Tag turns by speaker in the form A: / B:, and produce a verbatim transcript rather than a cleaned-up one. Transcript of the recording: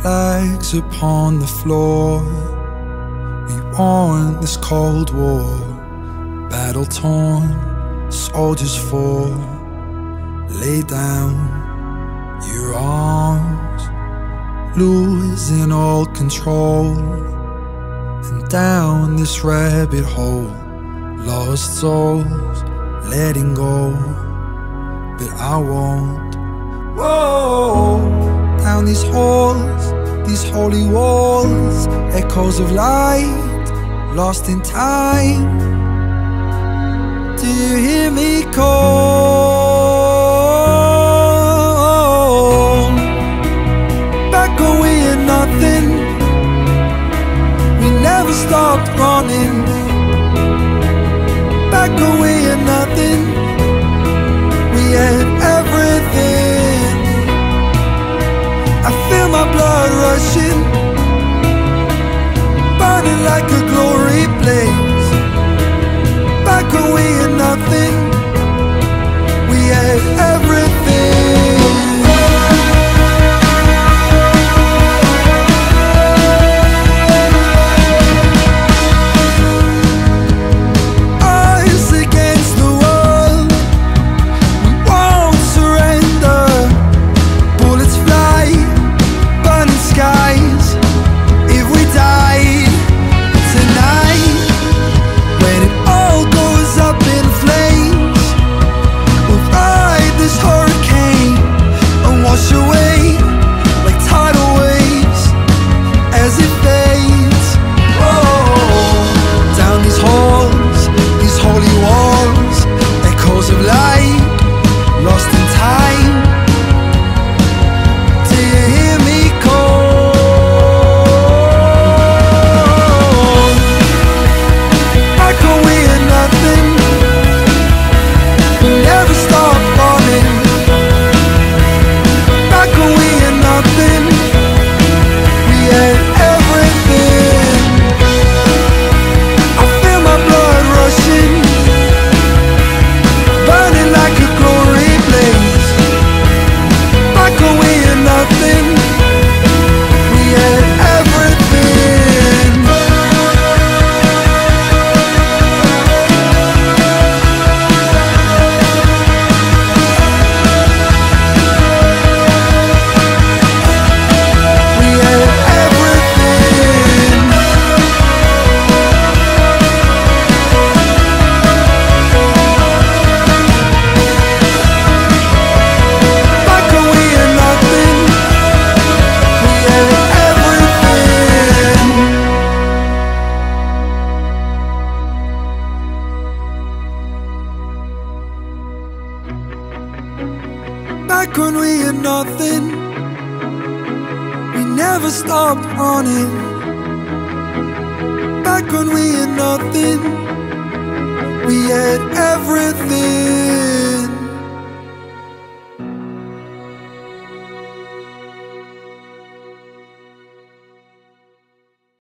A: flags upon the floor. We won this Cold War, battle-torn soldiers fall. Lay down your arms, losing all control, and down this rabbit hole, lost souls letting go. But I won't. Whoa, down these halls, these holy walls, echoes of light, lost in time. Do you hear me call? Back when we had nothing, we never stopped running. Back when we had nothing, we had everything. I feel my blood rushing, burning like a glory blaze. Back when we had nothing, we had everything. Eyes against the world, we won't surrender. Bullets fly, burning skies. If we died tonight, when it all goes up in flames, we'll ride this hurricane and wash away like tidal waves as it fades. Oh, down these halls, these holy walls, echoes of light, lost in time. Do you hear me call? Back when we had nothing, we never stopped running. Back when we had nothing, we had everything. I feel my blood rushing, burning like a glory blaze. Back when we had nothing, we had everything. We had everything. Back when we had nothing, we had everything. Back when we had nothing, we never stopped running. Back when we had nothing, we had